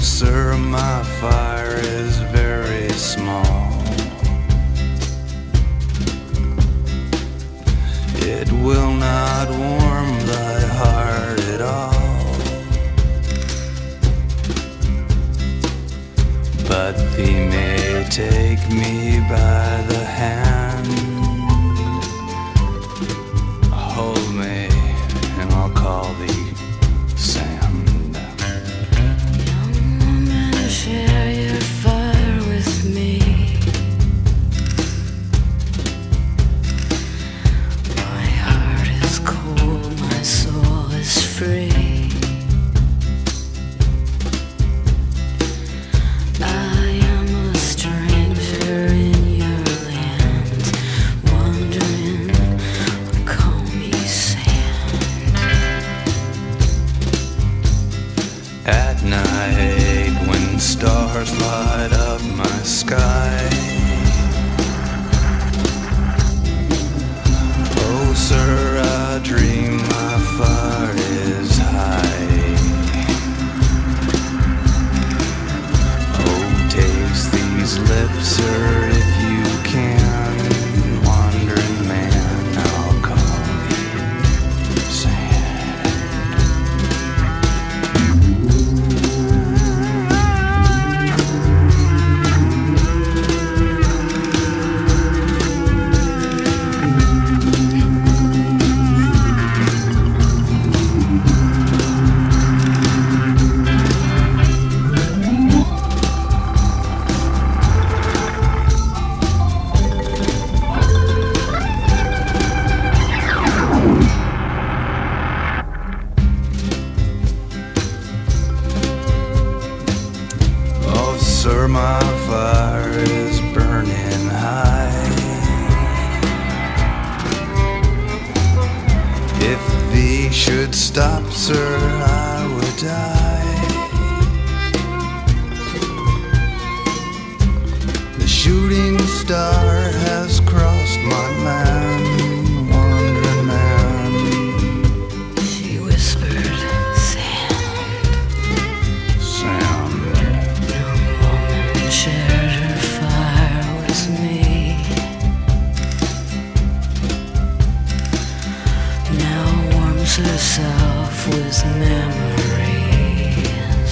sir, my fire is very small. It will not warm thy heart at all, but thee may take me by the hand, hold me, and I'll call thee Sand. Young woman, share your fire with me. My heart is cold, my soul is free. Stars light up my sky. Oh, sir, I dream my fire is high. Oh, taste these lips, sir, if you can. Wandering man, I'll call thee Sand. Sir, my fire is burning high. If thee should stop, sir, I would die. The shooting star has crossed my land, wandering man. She whispered, Sand. Sand. Shared her fire with me. Now warms herself with memories.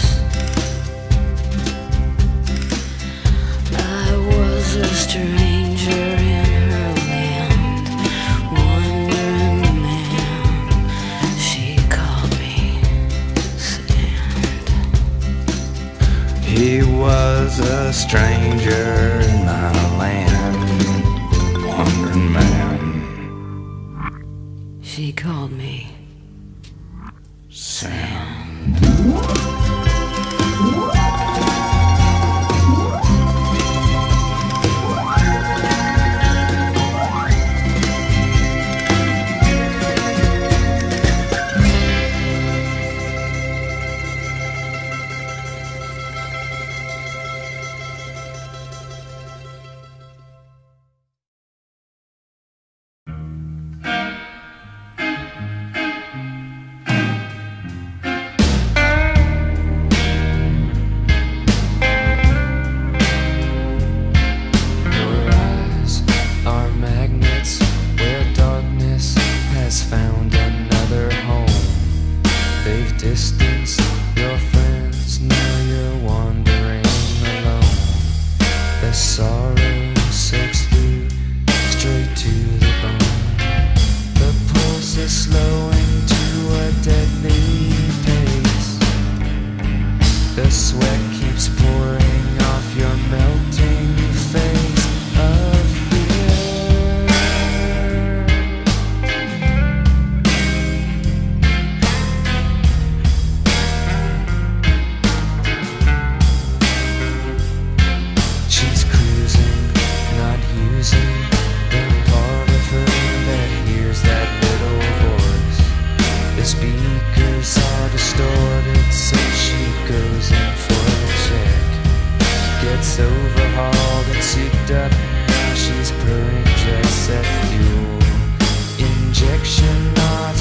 I was a stranger in her land, wandering man. She called me Sand. He was a stranger in my land, wandering man. She called me Sand.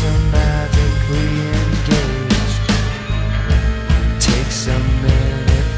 Takes a minute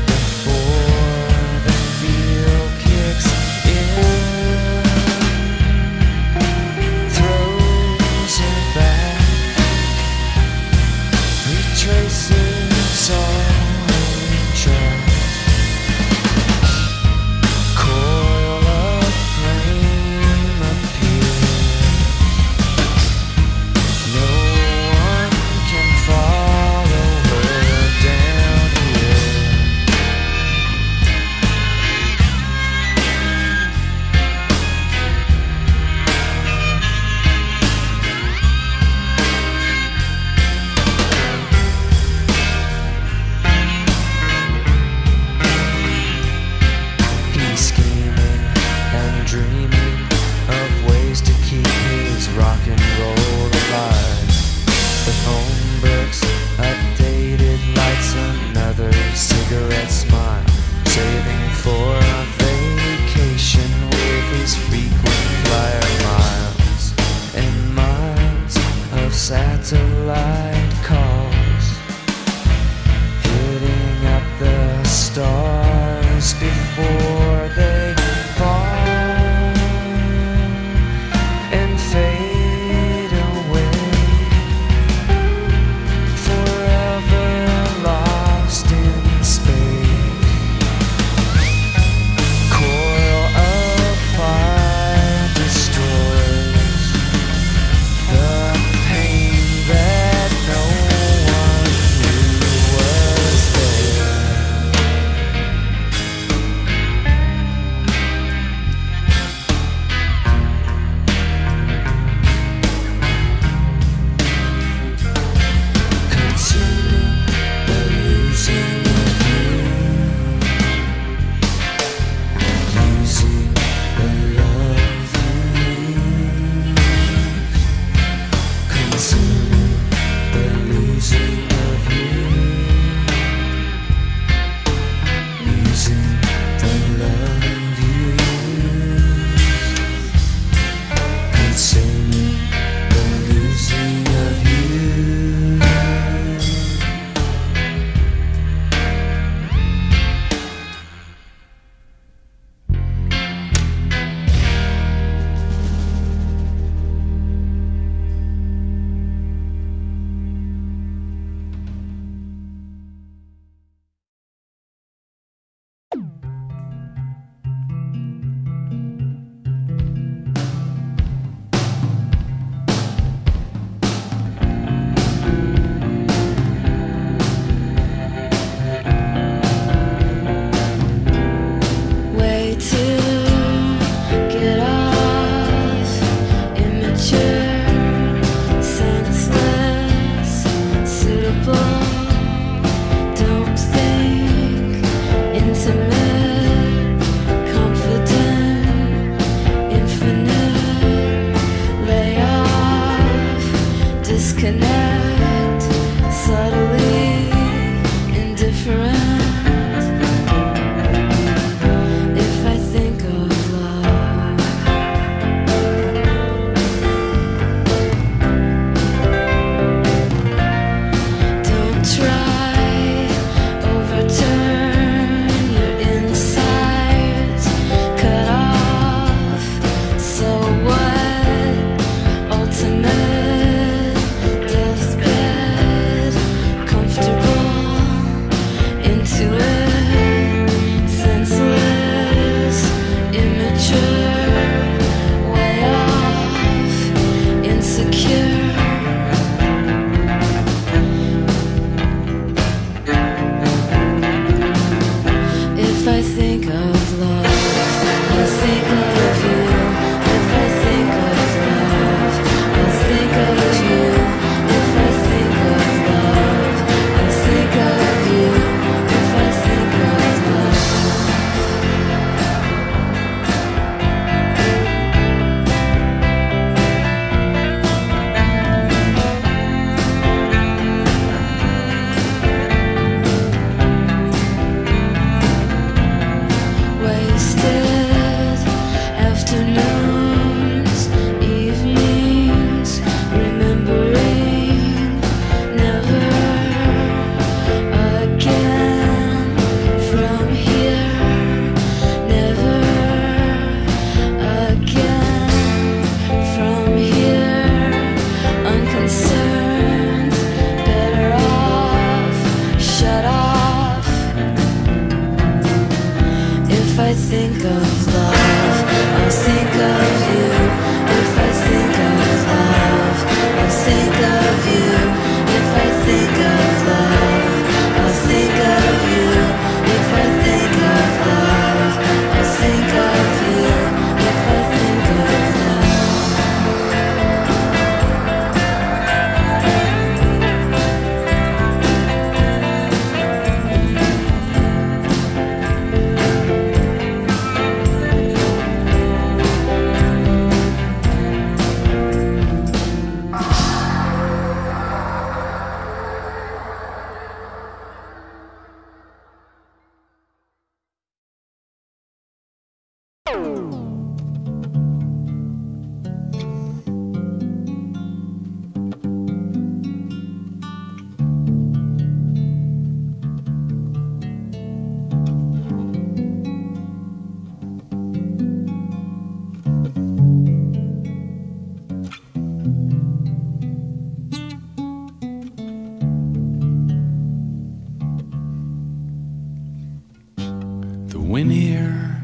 Wind here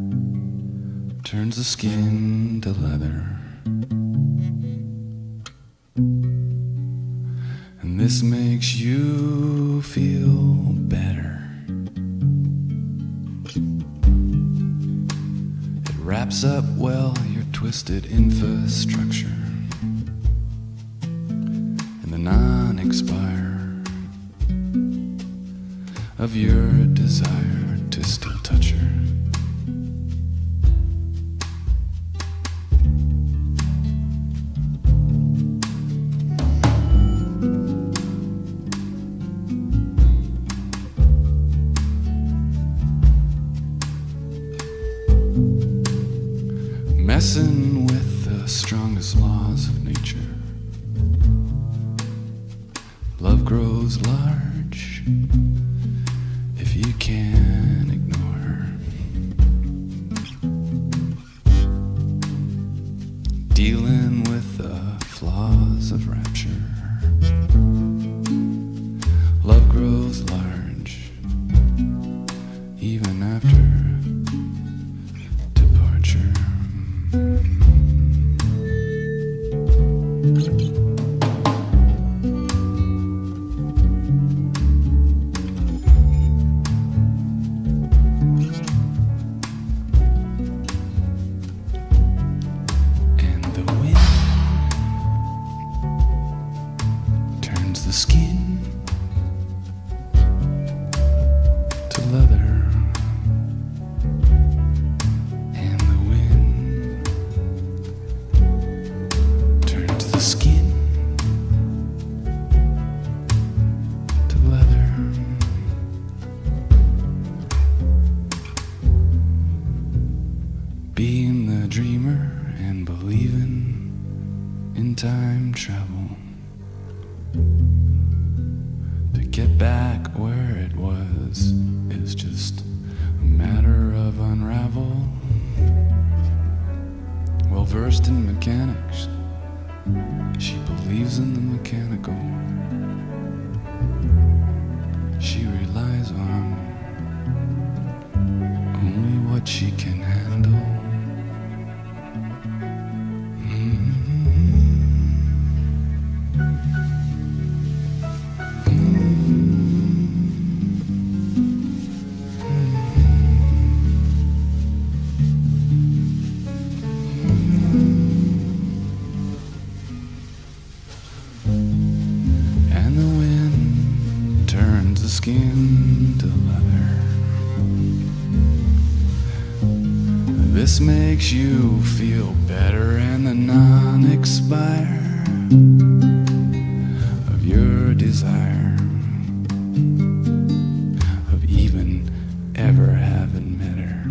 turns the skin to leather, and this makes you feel better. It wraps up well your twisted infrastructure and the non-expire of your desire to still touch her. Messing with the strongest laws of nature. Love grows large if you can ignore her. Dealing with the flaws of rapture. Love grows large even after departure. time travel to get back where it was is just a matter of unravel. Well versed in mechanics, she believes in the mechanical. She relies on only what she can handle. Skin to leather. This makes you feel better, and the non-expire of your desire of even ever having met her.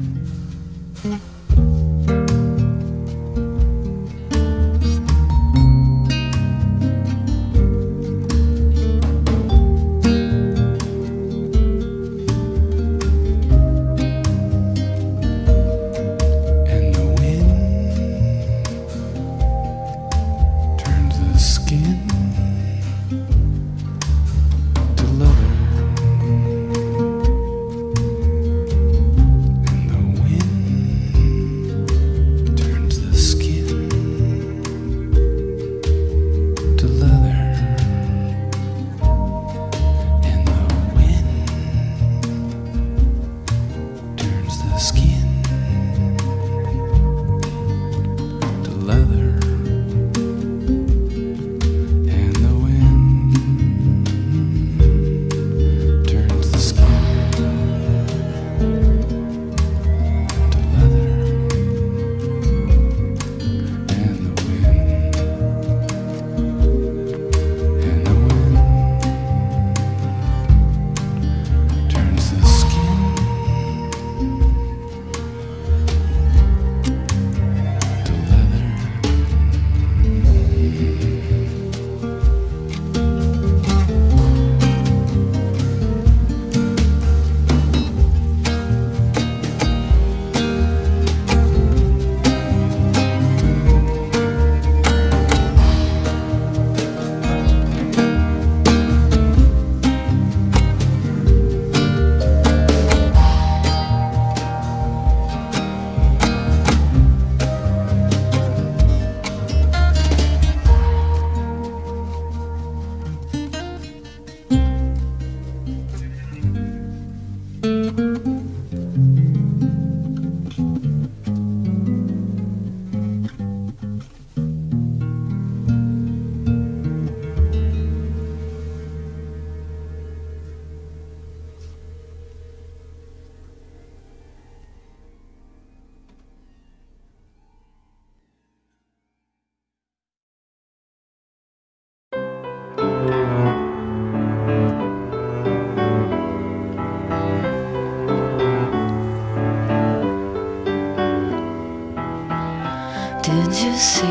Did you see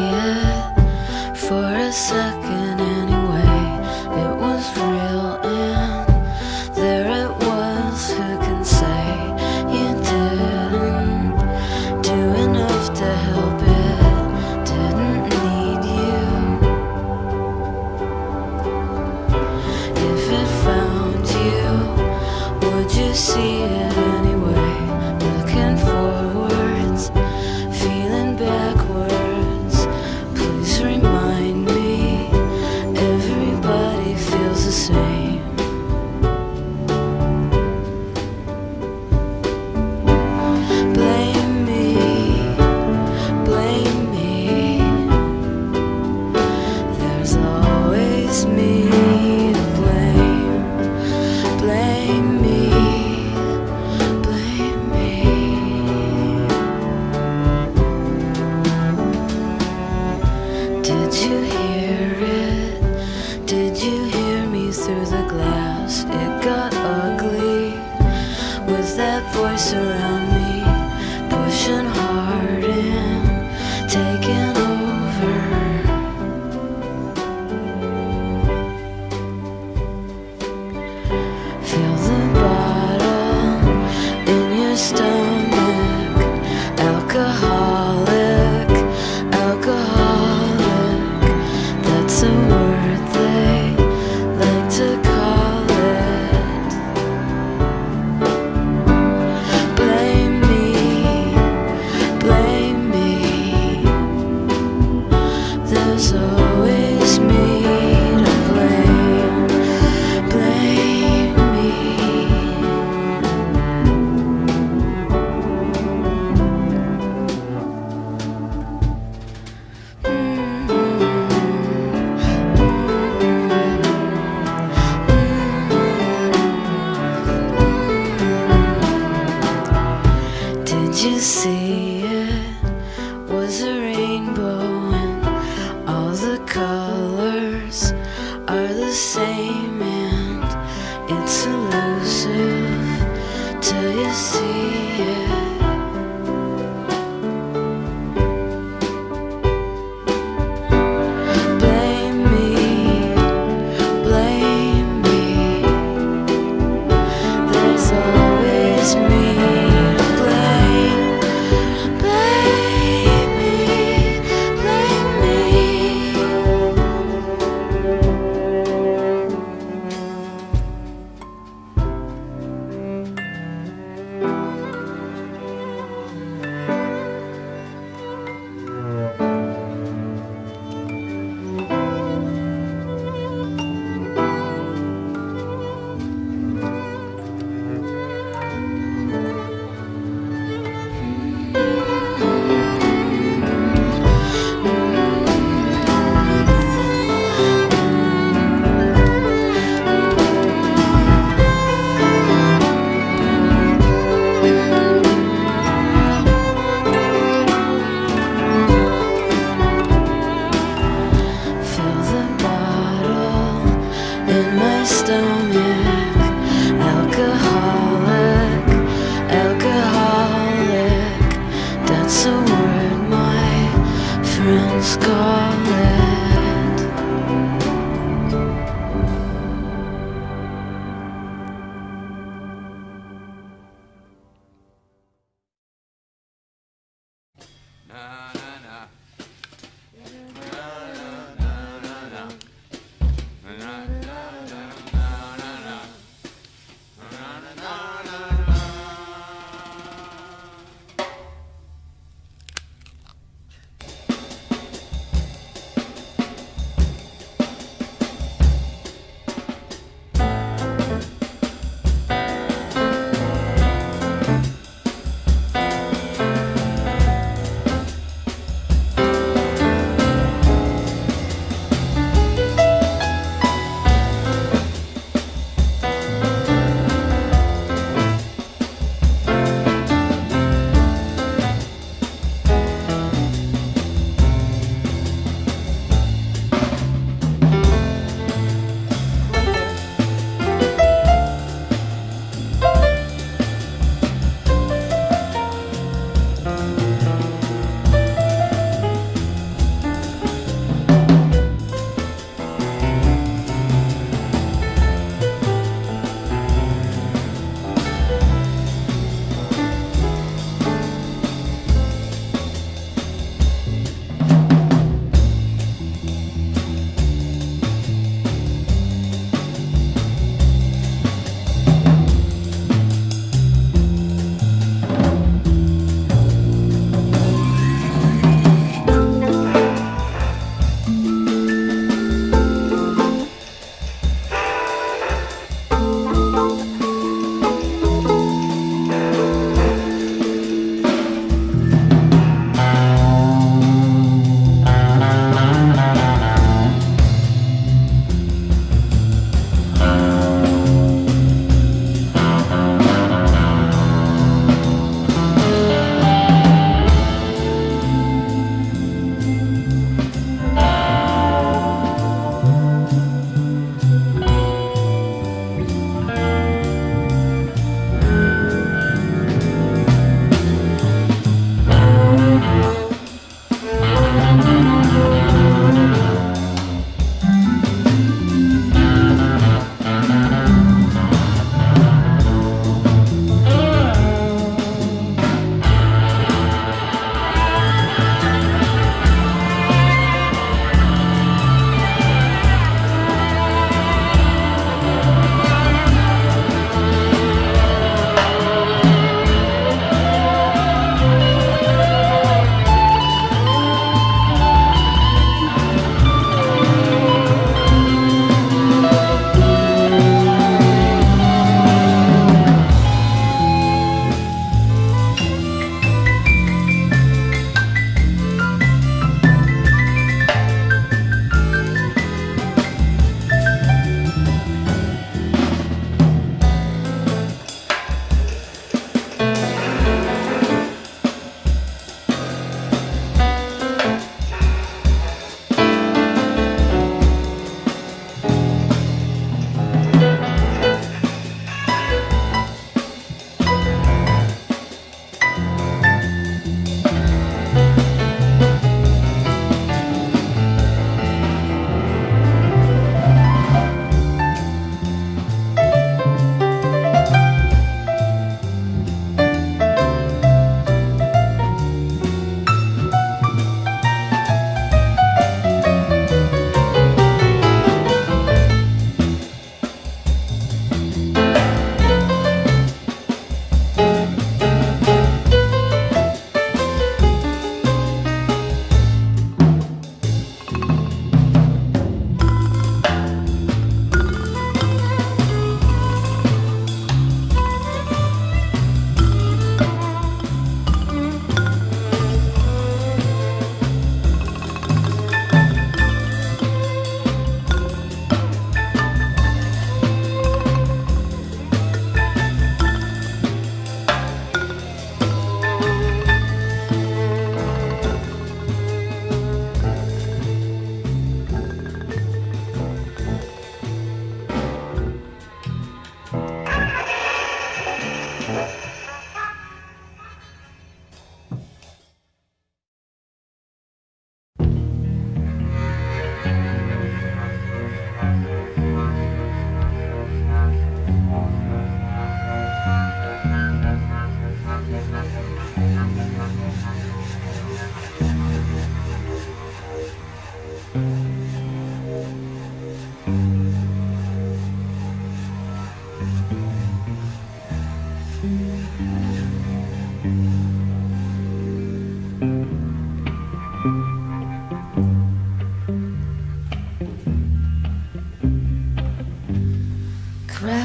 it for a second anyway? It was real and there it was. Who can say you didn't do enough to help it? Didn't need you. If it found you, would you see it anyway? Looking forwards, feeling backwards. Please remind me, everybody feels the same. Blame me, blame me. There's always me to blame. Blame me, blame me. Did you hear it? Did you hear me through the glass? It got ugly with that voice around me, pushing hard and taking over. see it was a rainbow and all the colors are the same, and it's elusive till you see it.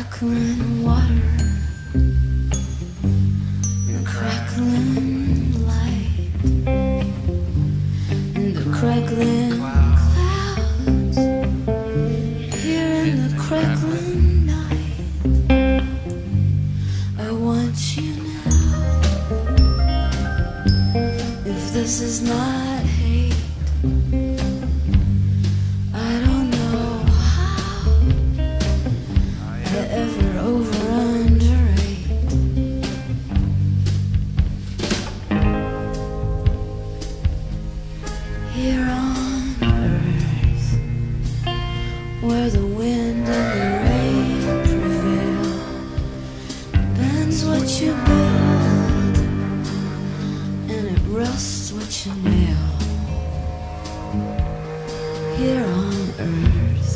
crackling water, the crackling light, and the crackling clouds, here in the crackling night. I want you now. If this is not hate, I don't know how I ever over underrate. Here on earth, where the wind and the rain prevail, bends what you build, and it rusts what you nail. Here on earth,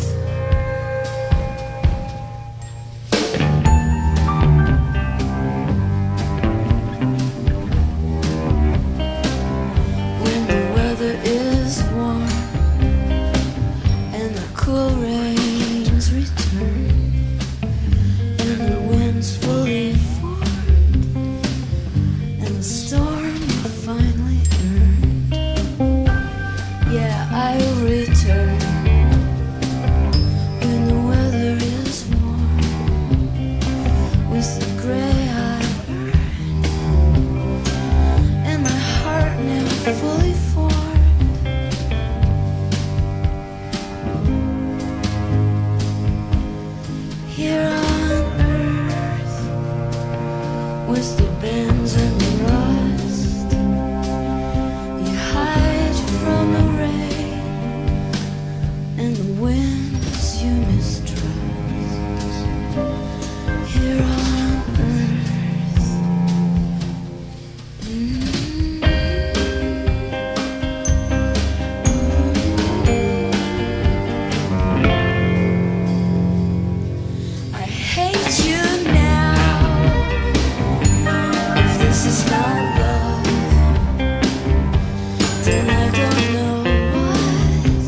when the weather is warm and the cool rains return and the wind's fully formed and the storm finally earned, yeah, I'll return when the weather is warm with the gray I earned and my heart now fully formed. Here on earth, with the bends and the rust, you hide from the rain and the winds you mistrust. Here on earth, I hate you now. If this is not love, then I don't know what.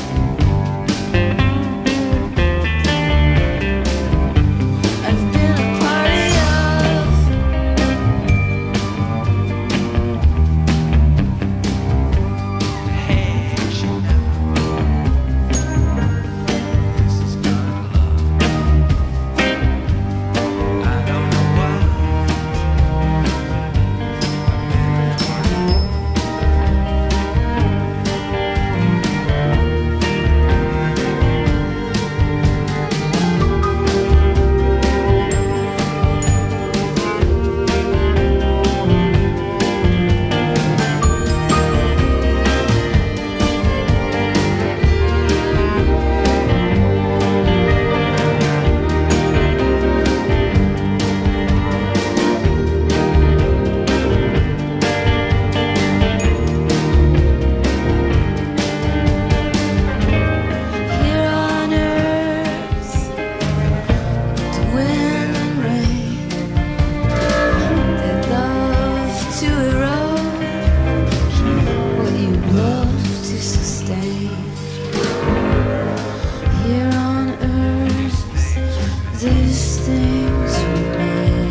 I've been a party of. Hate you now. This is not love. I don't know why. Here on earth, the wind and rain, they love to erode what you love to sustain. Here on earth, these things remain.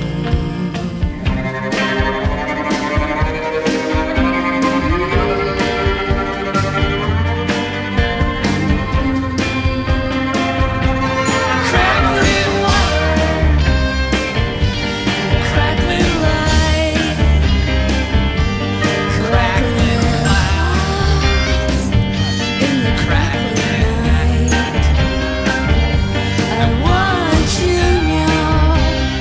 Crackling water, crackling light, crackling clouds in the crackling night. I want you now.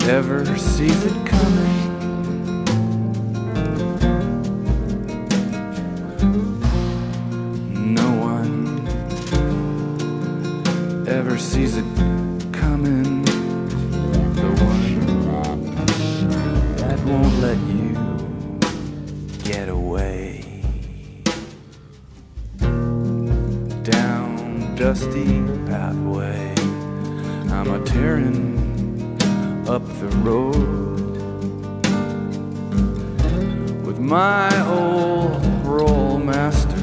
ever sees it coming. No one ever sees it coming. The one that won't let you get away. Down dusty pathway, I'm a tearing up the road with my old roll master,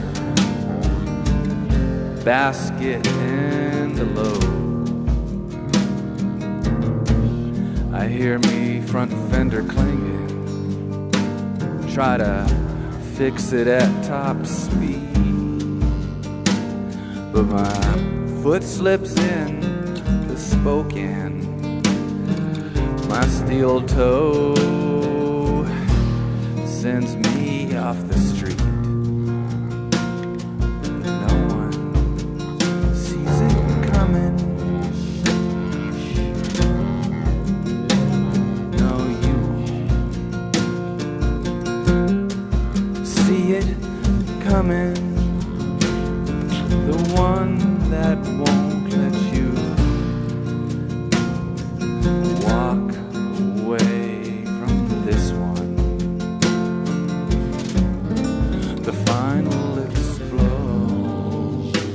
basket and a load. I hear me front fender clanging, try to fix it at top speed, but my foot slips in the spoke end. My steel toe sends me off the street. No one sees it coming. No, you won't see it coming. The one that won't let you walk away from this one. The final explode.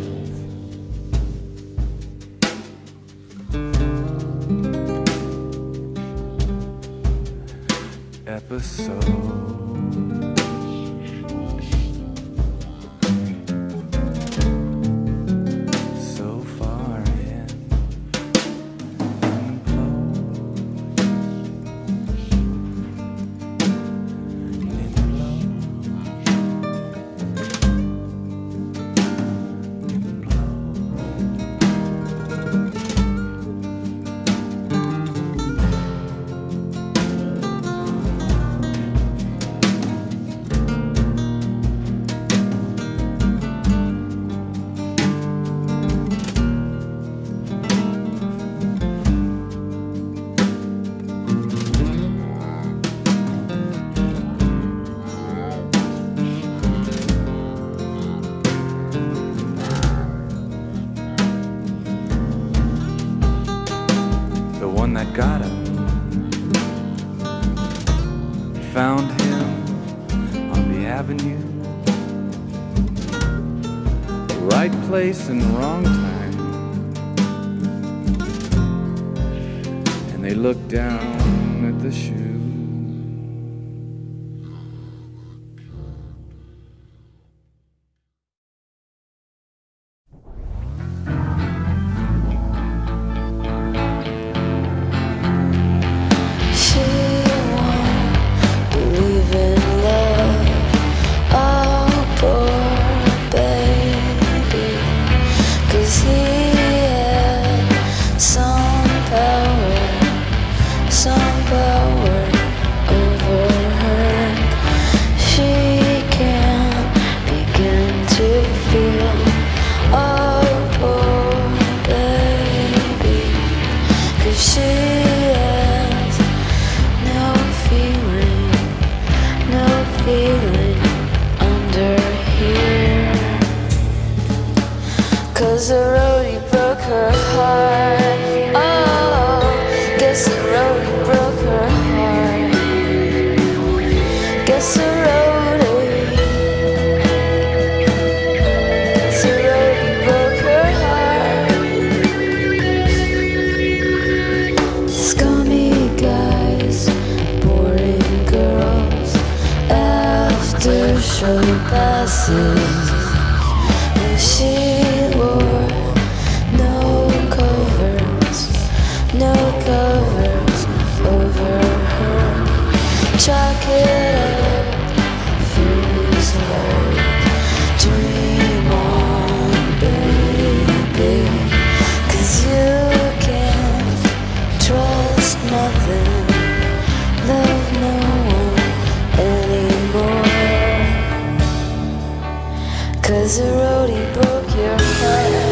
Episode. That got him, found him on the avenue, right place and wrong time, and they looked down at the shoe.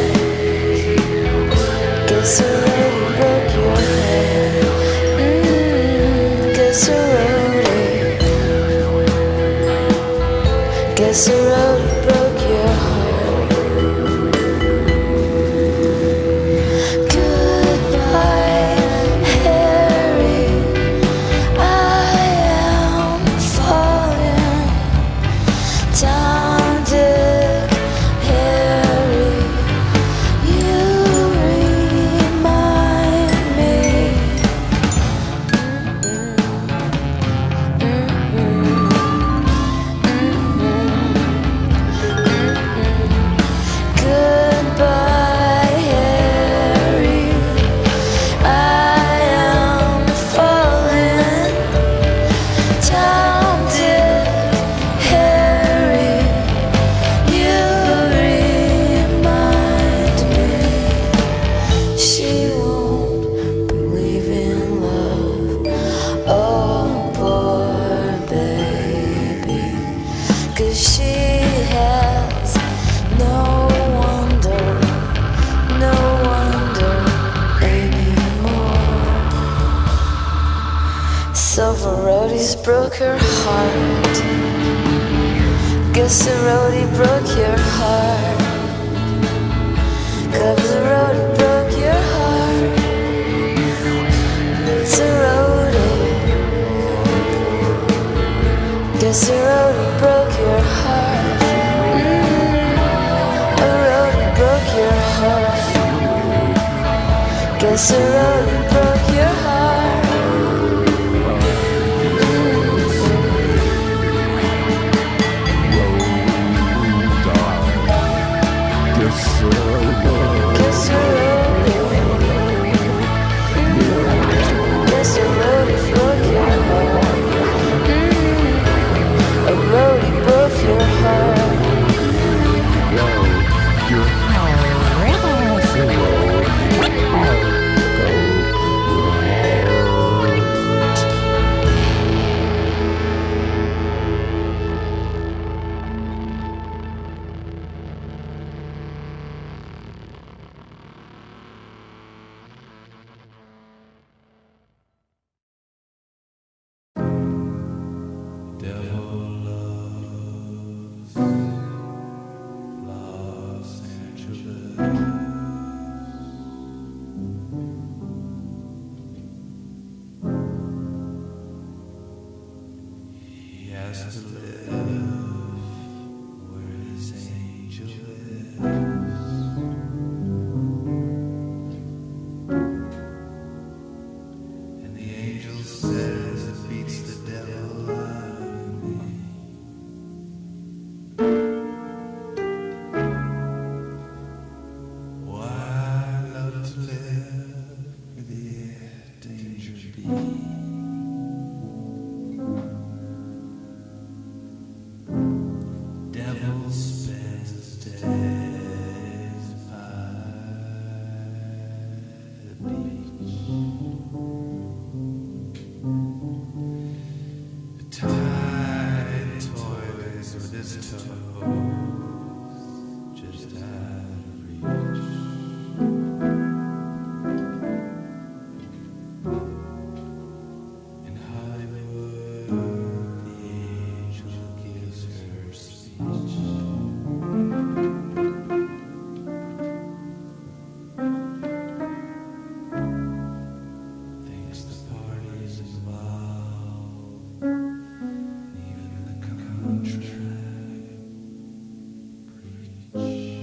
Guess I already broke your head. Guess a roadie, guess a roadie broke your heart. Goodbye, Harry, I am falling down, Dick, Harry, you remind me. Goodbye, Harry, I am falling down, Dick, Harry, you remind me. She won't believe in love, oh poor baby, 'cause she has no wonder anymore. Silver roadies broke her heart. Guess the roadie broke your heart. Cause the roadie broke your heart. It's a roadie. Guess the roadie broke your heart. A roadie broke your heart. Guess the roadie broke your heart. Guess the roadie, guess the roadie broke your heart. A roadie broke your heart. Devil loves Los Angeles. He has to live where his angel is. And the angel says it beats the devil out of me. Why I love to live where the danger be. Devil spends his days by the beach. Tied toys with his toes just out of reach. In Hollywood, the angel gives her speech. Thinks the party's involved, even the contract preach.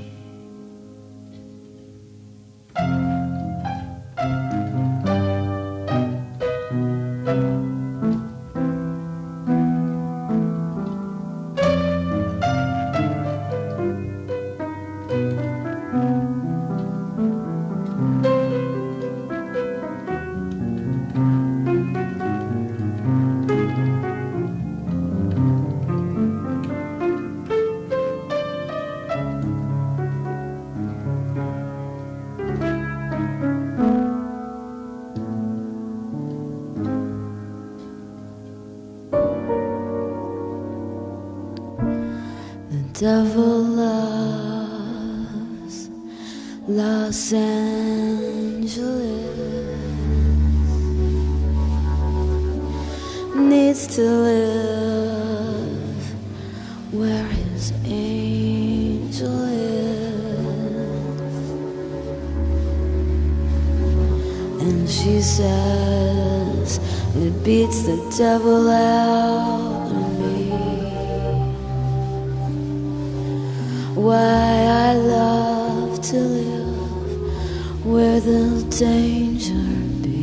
Devil loves Los Angeles. needs to live where his angel is. And she says it beats the devil out of me. Why I love to live where the danger be.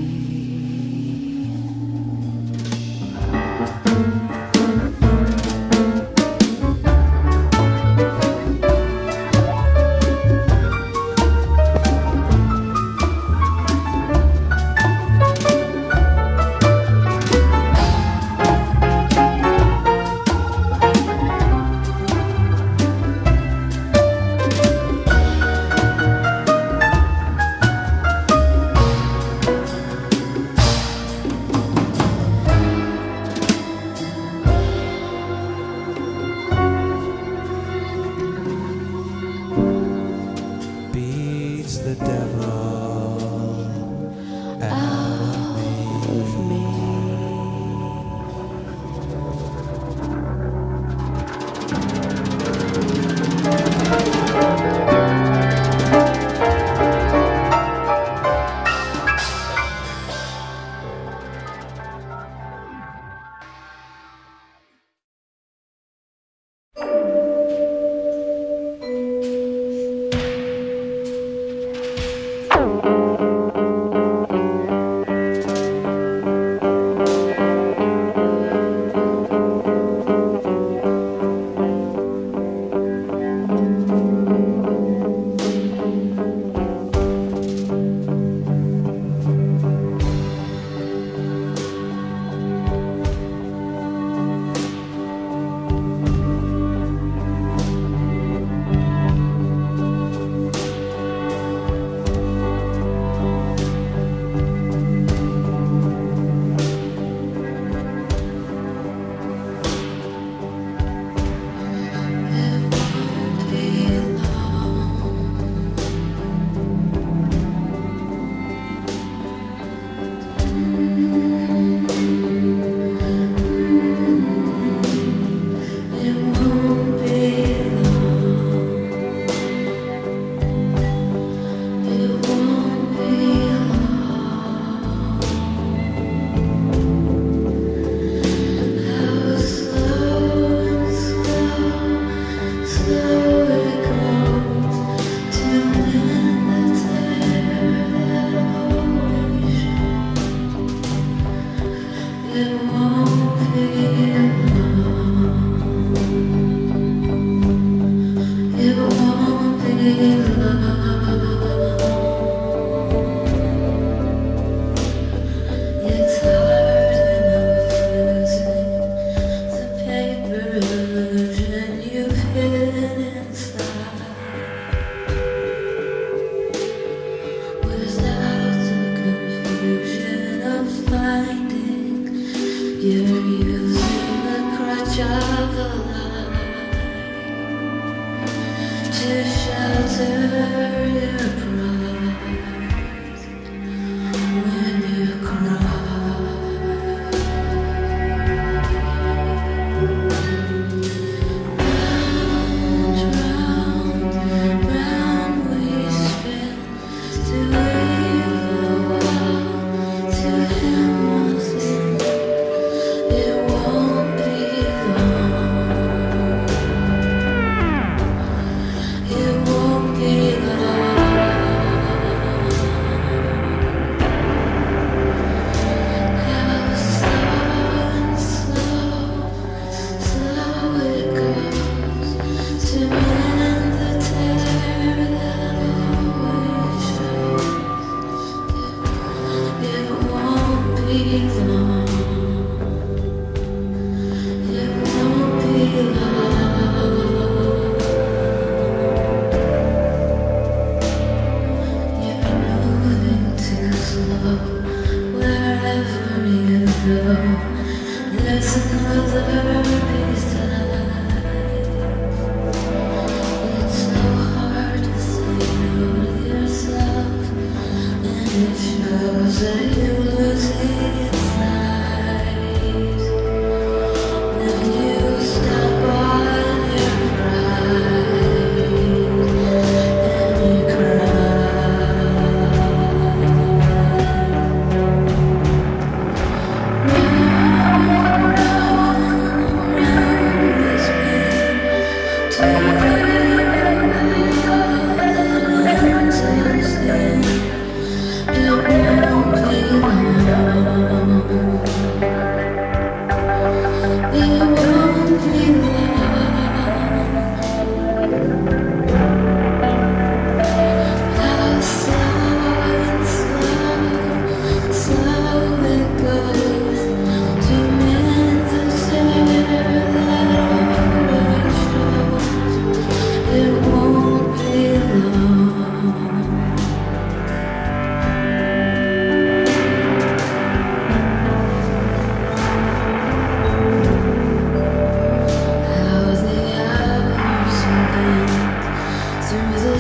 It won't be long.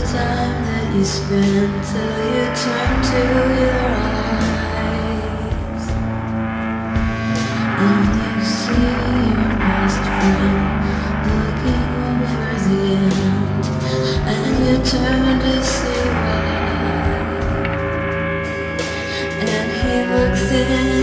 time that you spend till you turn to your eyes and you see your best friend looking over the end, and you turn to see why, and he looks in